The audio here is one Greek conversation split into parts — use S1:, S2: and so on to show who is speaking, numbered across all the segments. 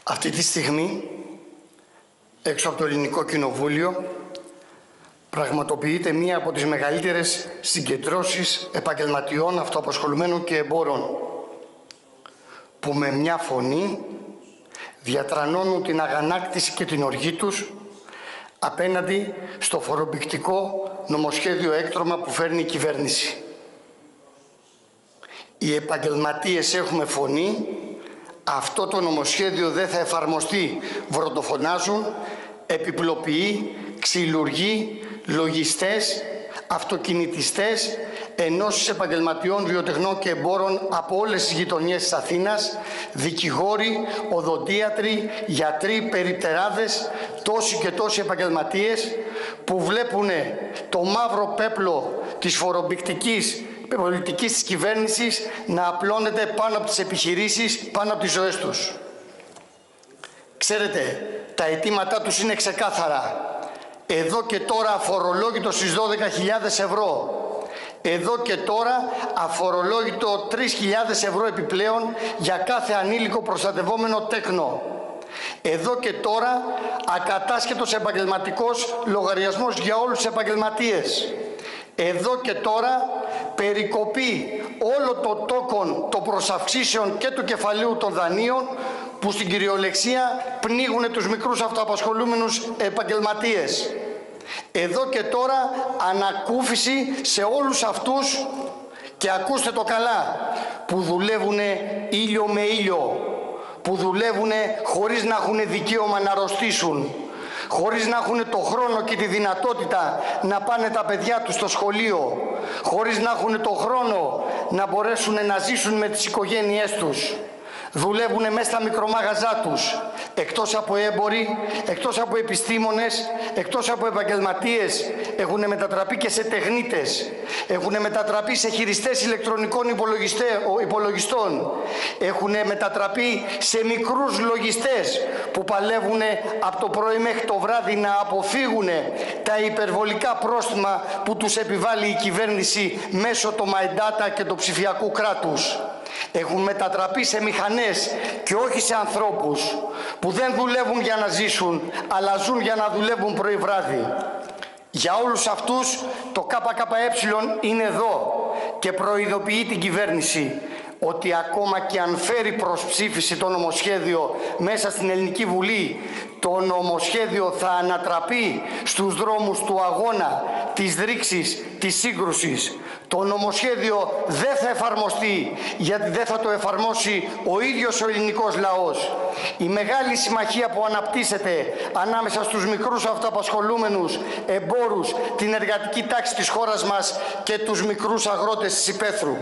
S1: Αυτή τη στιγμή, έξω από το Ελληνικό Κοινοβούλιο, πραγματοποιείται μία από τις μεγαλύτερες συγκεντρώσεις επαγγελματιών, αυτοαπασχολουμένων και εμπόρων, που με μια φωνή διατρανώνουν την αγανάκτηση και την οργή τους απέναντι στο φορομπηκτικό νομοσχέδιο έκτρωμα που φέρνει η κυβέρνηση. Οι επαγγελματίες έχουμε φωνή, αυτό το νομοσχέδιο δεν θα εφαρμοστεί, βροντοφωνάζουν, επιπλοποιεί, ξυλουργεί, λογιστές, αυτοκινητιστές, ενώσεις επαγγελματιών, βιοτεχνών και εμπόρων από όλες τις γειτονιές της Αθήνας, δικηγόροι, οδοντίατροι, γιατροί, περιπτεράδες, τόσοι και τόσοι επαγγελματίες που βλέπουν το μαύρο πέπλο της φορομπηκτικής πολιτικής της κυβέρνησης να απλώνεται πάνω από τις επιχειρήσεις, πάνω από τις ζωές τους. Ξέρετε, τα αιτήματά τους είναι ξεκάθαρα. Εδώ και τώρα αφορολόγητο στις 12.000 ευρώ. Εδώ και τώρα αφορολόγητο 3.000 ευρώ επιπλέον για κάθε ανήλικο προστατευόμενο τέκνο. Εδώ και τώρα ακατάσχετος επαγγελματικός λογαριασμός για όλους τους επαγγελματίες. Εδώ και τώρα περικοπή όλο το τόκον των προσαυξήσεων και του κεφαλαίου των δανείων που στην κυριολεξία πνίγουν τους μικρούς αυτοαπασχολούμενους επαγγελματίες. Εδώ και τώρα ανακούφιση σε όλους αυτούς, και ακούστε το καλά, που δουλεύουν ήλιο με ήλιο, που δουλεύουν χωρίς να έχουν δικαίωμα να αρρωστήσουν, χωρίς να έχουν το χρόνο και τη δυνατότητα να πάνε τα παιδιά τους στο σχολείο, χωρίς να έχουν το χρόνο να μπορέσουν να ζήσουν με τις οικογένειές τους. Δουλεύουν μέσα στα μικρομάγαζά τους, εκτός από έμποροι, εκτός από επιστήμονες, εκτός από επαγγελματίες, έχουν μετατραπεί και σε τεχνίτες, έχουν μετατραπεί σε χειριστές ηλεκτρονικών υπολογιστών, έχουν μετατραπεί σε μικρούς λογιστές που παλεύουν από το πρωί μέχρι το βράδυ να αποφύγουν τα υπερβολικά πρόστιμα που τους επιβάλλει η κυβέρνηση μέσω του My Data και του ψηφιακού κράτους. Έχουν μετατραπεί σε μηχανές και όχι σε ανθρώπους που δεν δουλεύουν για να ζήσουν, αλλά ζουν για να δουλεύουν πρωί βράδυ. Για όλους αυτούς το ΚΚΕ είναι εδώ και προειδοποιεί την κυβέρνηση ότι ακόμα και αν φέρει προς ψήφιση το νομοσχέδιο μέσα στην Ελληνική Βουλή, το νομοσχέδιο θα ανατραπεί στους δρόμους του αγώνα, της ρήξης, της σύγκρουσης. Το νομοσχέδιο δεν θα εφαρμοστεί γιατί δεν θα το εφαρμόσει ο ίδιος ο ελληνικός λαός. Η μεγάλη συμμαχία που αναπτύσσεται ανάμεσα στους μικρούς αυτοαπασχολούμενους εμπόρους, την εργατική τάξη της χώρας μας και τους μικρούς αγρότες της υπαίθρου.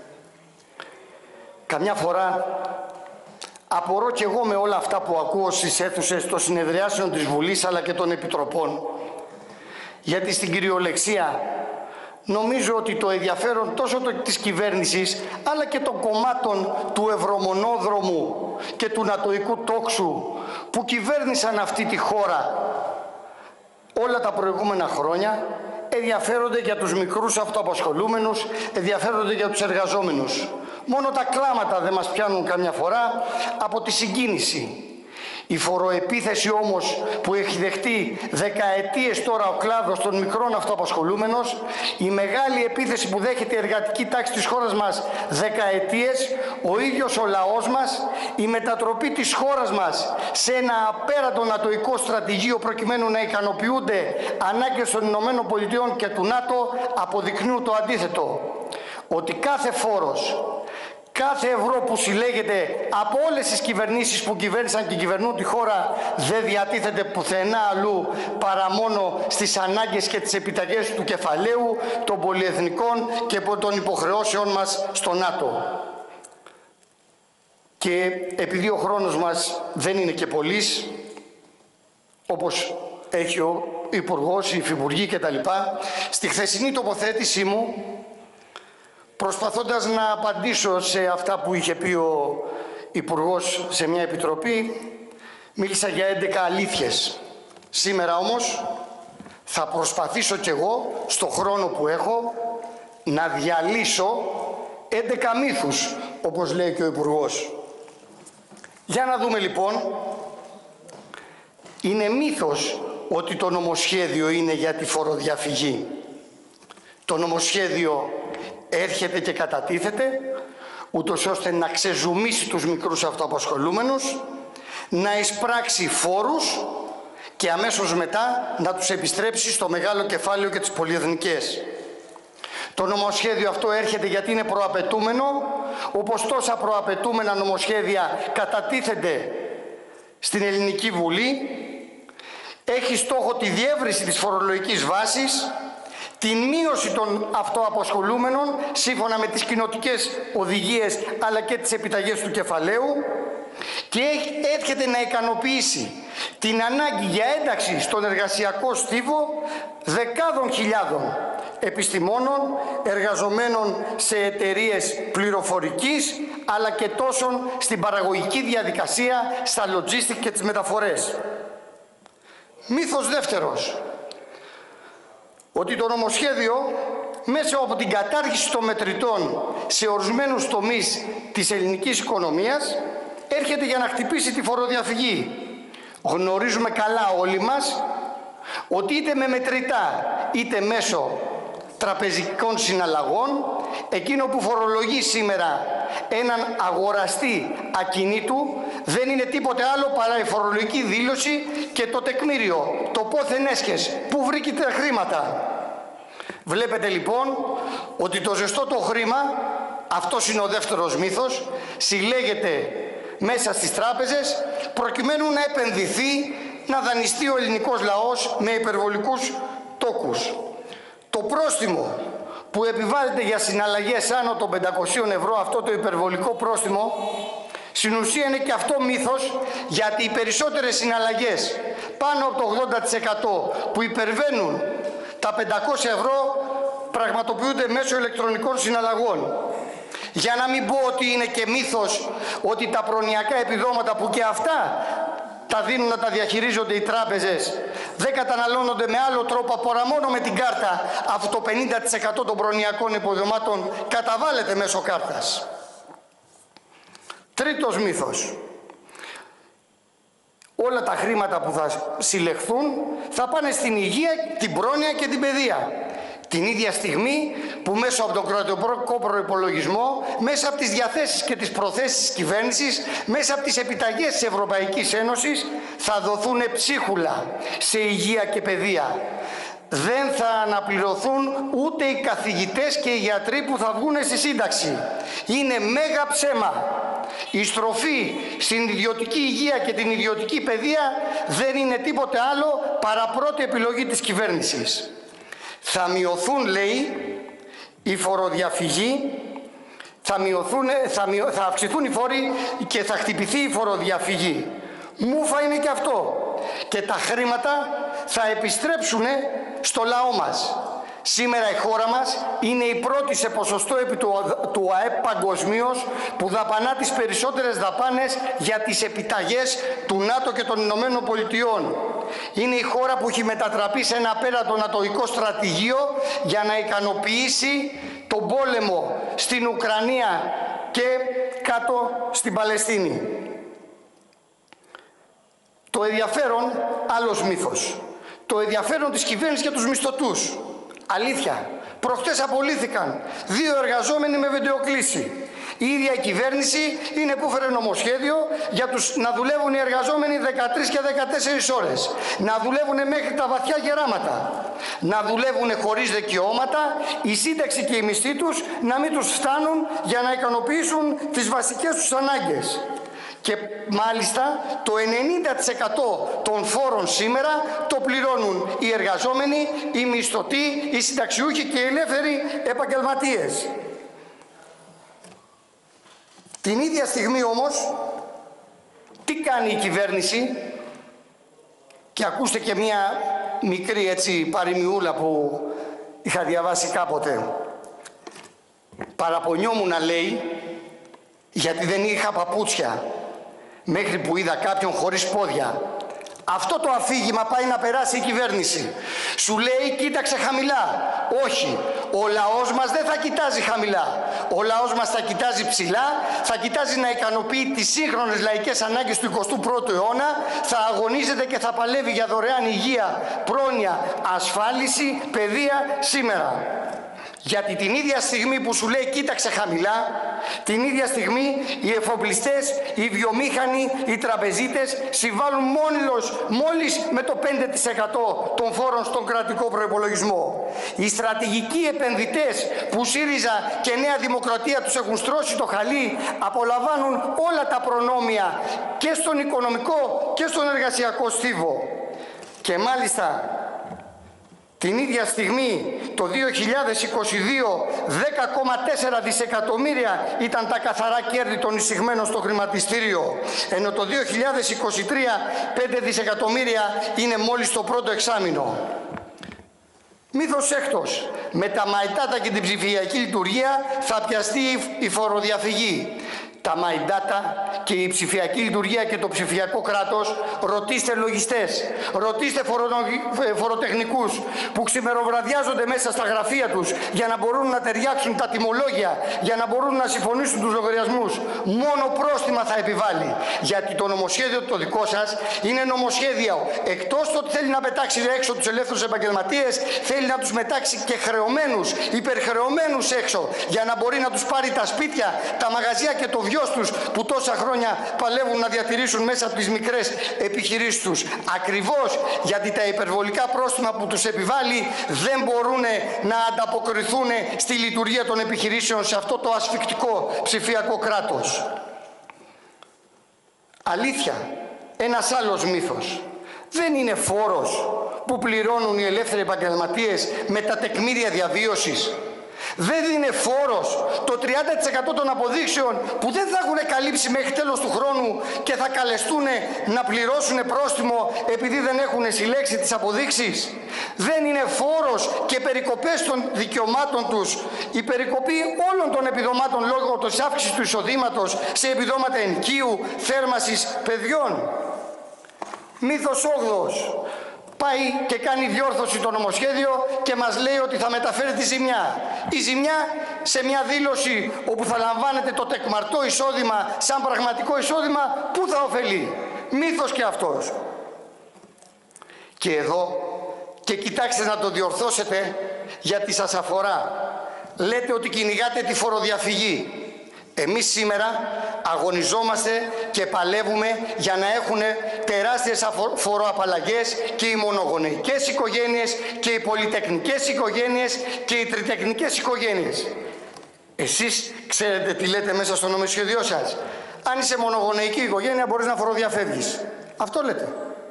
S1: Καμιά φορά απορώ κι εγώ με όλα αυτά που ακούω στις αίθουσες των συνεδριάσεων της Βουλής αλλά και των Επιτροπών, γιατί στην κυριολεξία νομίζω ότι το ενδιαφέρον τόσο της κυβέρνησης αλλά και των κομμάτων του ευρωμονόδρομου και του νατοϊκού τόξου που κυβέρνησαν αυτή τη χώρα όλα τα προηγούμενα χρόνια ενδιαφέρονται για τους μικρούς αυτοαπασχολούμενους, ενδιαφέρονται για τους εργαζόμενους. Μόνο τα κλάματα δεν μας πιάνουν καμιά φορά από τη συγκίνηση. Η φοροεπίθεση όμως που έχει δεχτεί δεκαετίες τώρα ο κλάδος των μικρών αυτοαπασχολούμενων, η μεγάλη επίθεση που δέχεται η εργατική τάξη της χώρας μας δεκαετίες, ο ίδιος ο λαός μας, η μετατροπή της χώρας μας σε ένα απέραντο νατοϊκό στρατηγείο προκειμένου να ικανοποιούνται ανάγκες των ΗΠΑ και του ΝΑΤΟ αποδεικνύουν το αντίθετο. Ότι κάθε φόρος, κάθε ευρώ που συλλέγεται από όλες τις κυβερνήσεις που κυβέρνησαν και κυβερνούν τη χώρα δεν διατίθεται πουθενά αλλού παρά μόνο στις ανάγκες και τις επιταγές του κεφαλαίου, των πολυεθνικών και των υποχρεώσεων μας στο ΝΑΤΟ. Και επειδή ο χρόνος μας δεν είναι και πολύς, όπως έχει ο Υπουργός, οι Υφυπουργοί κτλ., στη χθεσινή τοποθέτησή μου, προσπαθώντας να απαντήσω σε αυτά που είχε πει ο Υπουργός σε μια επιτροπή, μίλησα για 11 αλήθειες. Σήμερα όμως θα προσπαθήσω κι εγώ, στο χρόνο που έχω, να διαλύσω 11 μύθους, όπως λέει και ο Υπουργός. Για να δούμε λοιπόν. Είναι μύθος ότι το νομοσχέδιο είναι για τη φοροδιαφυγή. Το νομοσχέδιο έρχεται και κατατίθεται ούτως ώστε να ξεζουμίσει τους μικρούς αυτοαπασχολούμενους, να εισπράξει φόρους και αμέσως μετά να τους επιστρέψει στο μεγάλο κεφάλαιο και τις πολυεθνικές. Το νομοσχέδιο αυτό έρχεται γιατί είναι προαπαιτούμενο, όπως τόσα προαπαιτούμενα νομοσχέδια κατατίθενται στην Ελληνική Βουλή. Έχει στόχο τη διεύρυνση της φορολογικής βάσης, την μείωση των αυτοαπασχολούμενων σύμφωνα με τις κοινοτικές οδηγίες αλλά και τις επιταγές του κεφαλαίου και έρχεται να ικανοποιήσει την ανάγκη για ένταξη στον εργασιακό στίβο δεκάδων χιλιάδων επιστημόνων, εργαζομένων σε εταιρείες πληροφορικής αλλά και τόσων στην παραγωγική διαδικασία, στα logistics και τις μεταφορές. Μύθος δεύτερος, ότι το νομοσχέδιο μέσα από την κατάργηση των μετρητών σε ορισμένους τομείς της ελληνικής οικονομίας έρχεται για να χτυπήσει τη φοροδιαφυγή. Γνωρίζουμε καλά όλοι μας ότι είτε με μετρητά είτε μέσω τραπεζικών συναλλαγών, εκείνο που φορολογεί σήμερα έναν αγοραστή ακινήτου δεν είναι τίποτε άλλο παρά η φορολογική δήλωση και το τεκμήριο, το πόθεν έσχες, που βρήκε τα χρήματα. Βλέπετε λοιπόν ότι το ζεστό το χρήμα, αυτός είναι ο δεύτερος μύθος, συλλέγεται μέσα στις τράπεζες προκειμένου να επενδυθεί, να δανειστεί ο ελληνικός λαός με υπερβολικούς τόκους. Το πρόστιμο που επιβάλλεται για συναλλαγές άνω των 500 ευρώ, αυτό το υπερβολικό πρόστιμο, στην ουσία είναι και αυτό μύθος, γιατί οι περισσότερες συναλλαγές πάνω από το 80% που υπερβαίνουν τα 500 ευρώ πραγματοποιούνται μέσω ηλεκτρονικών συναλλαγών. Για να μην πω ότι είναι και μύθος ότι τα προνοιακά επιδόματα που και αυτά τα δίνουν να τα διαχειρίζονται οι τράπεζες δεν καταναλώνονται με άλλο τρόπο παρά μόνο με την κάρτα, αφού το 50% των προνοιακών επιδομάτων καταβάλλεται μέσω κάρτας. Τρίτος μύθος. Όλα τα χρήματα που θα συλλεχθούν θα πάνε στην υγεία, την πρόνοια και την παιδεία. Την ίδια στιγμή που μέσω από τον κρατικό προϋπολογισμό, μέσα από τις διαθέσεις και τις προθέσεις της κυβέρνησης, μέσα από τις επιταγές της Ευρωπαϊκής Ένωσης θα δοθούν ψίχουλα σε υγεία και παιδεία. Δεν θα αναπληρωθούν ούτε οι καθηγητές και οι γιατροί που θα βγουν στη σύνταξη. Είναι μέγα ψέμα. Η στροφή στην ιδιωτική υγεία και την ιδιωτική παιδεία δεν είναι τίποτε άλλο παρά πρώτη επιλογή της κυβέρνησης. Θα μειωθούν, λέει, η φοροδιαφυγή, θα αυξηθούν οι φόροι και θα χτυπηθεί η φοροδιαφυγή. Μούφα είναι και αυτό. Και τα χρήματα θα επιστρέψουν στο λαό μας. Σήμερα η χώρα μας είναι η πρώτη σε ποσοστό επί του ΑΕΠ παγκοσμίως που δαπανά τις περισσότερες δαπάνες για τις επιταγές του ΝΑΤΟ και των Ηνωμένων Πολιτειών. Είναι η χώρα που έχει μετατραπεί σε ένα απέραντο νατοϊκό στρατηγείο για να ικανοποιήσει τον πόλεμο στην Ουκρανία και κάτω στην Παλαιστίνη. Το ενδιαφέρον, άλλος μύθος. Το ενδιαφέρον της κυβέρνησης για τους μισθωτούς. Αλήθεια. Προχτές απολύθηκαν 2 εργαζόμενοι με βιντεοκλήση. Η ίδια η κυβέρνηση είναι που έφερε νομοσχέδιο για να δουλεύουν οι εργαζόμενοι 13 και 14 ώρες. Να δουλεύουν μέχρι τα βαθιά γεράματα. Να δουλεύουν χωρίς δικαιώματα, η σύνταξη και οι μισθοί τους να μην τους φτάνουν για να ικανοποιήσουν τις βασικές τους ανάγκες. Και μάλιστα το 90% των φόρων σήμερα το πληρώνουν οι εργαζόμενοι, οι μισθωτοί, οι συνταξιούχοι και οι ελεύθεροι επαγγελματίες. Την ίδια στιγμή όμως, τι κάνει η κυβέρνηση, και ακούστε και μια μικρή έτσι παροιμιούλα που είχα διαβάσει κάποτε. Παραπονιόμουν, να λέει, γιατί δεν είχα παπούτσια, μέχρι που είδα κάποιον χωρίς πόδια. Αυτό το αφήγημα πάει να περάσει η κυβέρνηση. Σου λέει κοίταξε χαμηλά. Όχι, ο λαός μας δεν θα κοιτάζει χαμηλά. Ο λαός μας θα κοιτάζει ψηλά, θα κοιτάζει να ικανοποιεί τις σύγχρονες λαϊκές ανάγκες του 21ου αιώνα, θα αγωνίζεται και θα παλεύει για δωρεάν υγεία, πρόνοια, ασφάλιση, παιδεία σήμερα. Γιατί την ίδια στιγμή που σου λέει κοίταξε χαμηλά, την ίδια στιγμή οι εφοπλιστές, οι βιομήχανοι, οι τραπεζίτες συμβάλλουν μόλις με το 5% των φόρων στον κρατικό προϋπολογισμό. Οι στρατηγικοί επενδυτές που ΣΥΡΙΖΑ και Νέα Δημοκρατία τους έχουν στρώσει το χαλί απολαμβάνουν όλα τα προνόμια και στον οικονομικό και στον εργασιακό στίβο. Και μάλιστα την ίδια στιγμή, το 2022, 10,4 δισεκατομμύρια ήταν τα καθαρά κέρδη των εισηγμένων στο χρηματιστήριο, ενώ το 2023, 5 δισεκατομμύρια είναι μόλις το πρώτο εξάμηνο. Μύθος έκτος. Με τα My Data και την ψηφιακή λειτουργία θα πιαστεί η φοροδιαφυγή. Τα My Data και η ψηφιακή λειτουργία και το ψηφιακό κράτος, ρωτήστε λογιστές, ρωτήστε φοροτεχνικούς που ξημεροβραδιάζονται μέσα στα γραφεία τους για να μπορούν να ταιριάξουν τα τιμολόγια, για να μπορούν να συμφωνήσουν τους λογαριασμούς. Μόνο πρόστιμα θα επιβάλλει. Γιατί το νομοσχέδιο το δικό σας είναι νομοσχέδιο. Εκτός το ότι θέλει να πετάξει έξω τους ελεύθερους επαγγελματίες, θέλει να τους μετάξει και χρεωμένους, υπερχρεωμένους έξω, για να μπορεί να τους πάρει τα σπίτια, τα μαγαζιά και το γιος τους που τόσα χρόνια παλεύουν να διατηρήσουν μέσα από τις μικρές επιχειρήσεις τους. Ακριβώς γιατί τα υπερβολικά πρόστιμα που τους επιβάλλει δεν μπορούν να ανταποκριθούν στη λειτουργία των επιχειρήσεων σε αυτό το ασφικτικό ψηφιακό κράτος. Αλήθεια, ένας άλλος μύθος. Δεν είναι φόρος που πληρώνουν οι ελεύθεροι επαγγελματίες με τα τεκμήρια διαβίωσης. Δεν είναι φόρος το 30% των αποδείξεων που δεν θα έχουν καλύψει μέχρι τέλος του χρόνου και θα καλεστούν να πληρώσουν πρόστιμο επειδή δεν έχουν συλλέξει τις αποδείξεις. Δεν είναι φόρος και περικοπές των δικαιωμάτων τους, η περικοπή όλων των επιδομάτων λόγω της αύξησης του εισοδήματος σε επιδόματα ενοικίου, θέρμασης παιδιών. Μύθος 8. Πάει και κάνει διόρθωση το νομοσχέδιο και μας λέει ότι θα μεταφέρει τη ζημιά. Η ζημιά σε μια δήλωση όπου θα λαμβάνετε το τεκμαρτό εισόδημα σαν πραγματικό εισόδημα, πού θα ωφελεί. Μύθος και αυτός. Και εδώ, και κοιτάξτε να το διορθώσετε γιατί σας αφορά. Λέτε ότι κυνηγάτε τη φοροδιαφυγή. Εμείς σήμερα αγωνιζόμαστε και παλεύουμε για να έχουν τεράστιες φοροαπαλλαγές και οι μονογονεϊκές οικογένειες και οι πολυτεχνικές οικογένειες και οι τριτεχνικές οικογένειες. Εσείς ξέρετε τι λέτε μέσα στο νομοσχέδιό σας. Αν είσαι μονογονεϊκή οικογένεια μπορείς να φοροδιαφεύγεις. Αυτό λέτε.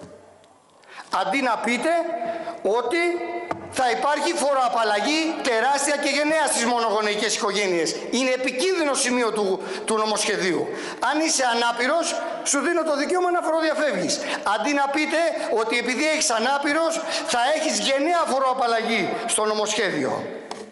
S1: Αντί να πείτε ότι θα υπάρχει φοροαπαλλαγή τεράστια και γενναία στις μονογονεϊκές οικογένειες. Είναι επικίνδυνο σημείο του νομοσχεδίου. Αν είσαι ανάπηρος, σου δίνω το δικαίωμα να φοροδιαφεύγεις. Αντί να πείτε ότι επειδή έχεις ανάπηρος, θα έχεις γενναία φοροαπαλλαγή στο νομοσχέδιο.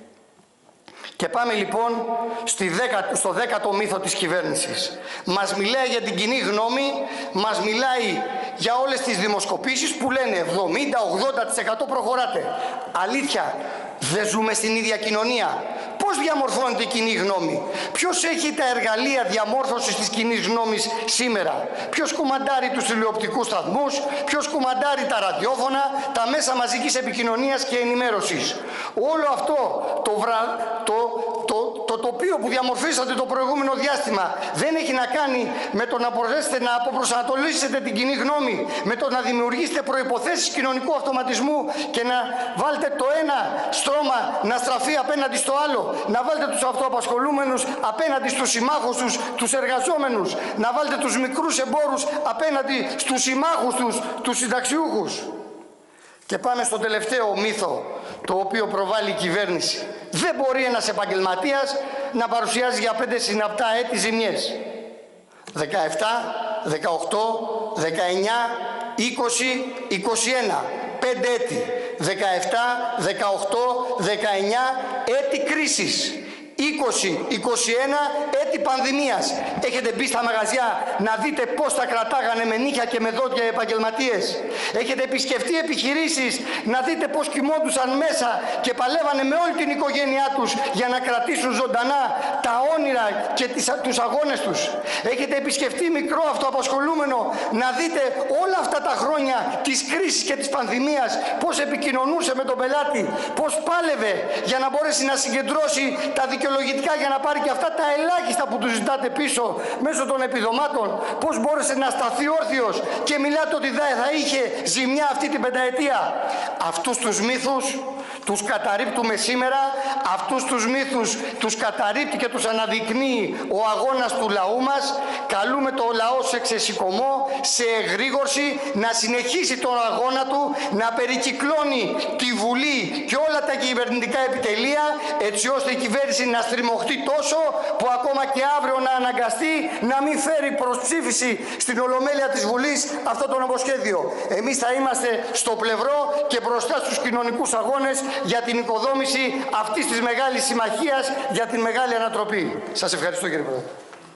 S1: Και πάμε λοιπόν στο 10ο μύθο της κυβέρνησης. Μας μιλάει για την κοινή γνώμη, μας μιλάει για όλες τις δημοσκοπήσεις που λένε 70-80% προχωράτε. Αλήθεια, δεν ζούμε στην ίδια κοινωνία. Πώς διαμορφώνεται η κοινή γνώμη? Ποιος έχει τα εργαλεία διαμόρφωσης της κοινής γνώμης σήμερα? Ποιος κουμαντάρει τους τηλεοπτικούς σταθμούς? Ποιος κουμαντάρει τα ραδιόφωνα, τα μέσα μαζικής επικοινωνίας και ενημέρωσης? Όλο αυτό το τοπίο που διαμορφήσατε το προηγούμενο διάστημα δεν έχει να κάνει με το να μπορέσετε να αποπροσανατολίσετε την κοινή γνώμη, με το να δημιουργήσετε προϋποθέσεις κοινωνικού αυτοματισμού και να βάλετε το ένα στρώμα να στραφεί απέναντι στο άλλο, να βάλετε τους αυτοαπασχολούμενους απέναντι στους συμμάχους τους, τους εργαζόμενους, να βάλετε τους μικρούς εμπόρους απέναντι στους συμμάχους τους, τους συνταξιούχους. Και πάμε στο τελευταίο μύθο, το οποίο προβάλλει η κυβέρνηση. Δεν μπορεί ένας επαγγελματίας να παρουσιάζει για 5 συναπτά έτη ζημιές. 17, 18, 19, 20, 21. 5 έτη. 17, 18, 19 έτη κρίσης. 20, 21 έτη τρίτη πανδημίας. Έχετε μπει στα μαγαζιά να δείτε πώς τα κρατάγανε με νύχια και με δόντια οι επαγγελματίες? Έχετε επισκεφτεί επιχειρήσεις να δείτε πώς κοιμόντουσαν μέσα και παλεύανε με όλη την οικογένειά τους για να κρατήσουν ζωντανά τα όνειρα και τους αγώνες τους? Έχετε επισκεφτεί μικρό αυτοαπασχολούμενο να δείτε όλα αυτά τα χρόνια της κρίσης και της πανδημίας πώς επικοινωνούσε με τον πελάτη, πώς πάλευε για να μπορέσει να συγκεντρώσει τα δικαιολογητικά για να πάρει και αυτά τα ελάχιστα που του ζητάτε πίσω μέσω των επιδομάτων, πώς μπόρεσε να σταθεί όρθιος και μιλάτε ότι θα είχε ζημιά αυτή την πενταετία? Αυτούς τους μύθους τους καταρρίπτουμε σήμερα, αυτούς τους μύθους τους καταρρίπτει και τους αναδεικνύει ο αγώνας του λαού μας. Καλούμε το λαό σε ξεσηκωμό, σε εγρήγορση, να συνεχίσει τον αγώνα του, να περικυκλώνει τη Βουλή και όλα τα κυβερνητικά επιτελεία, έτσι ώστε η κυβέρνηση να στριμωχτεί τόσο που ακόμα και αύριο να αναγκαστεί να μην φέρει προς ψήφιση στην Ολομέλεια της Βουλής αυτό το νομοσχέδιο. Εμείς θα είμαστε στο πλευρό και μπροστά στους κοινωνικούς αγώνες για την οικοδόμηση αυτής της μεγάλης συμμαχίας για την μεγάλη ανατροπή. Σας ευχαριστώ, κύριε Πρόεδρε.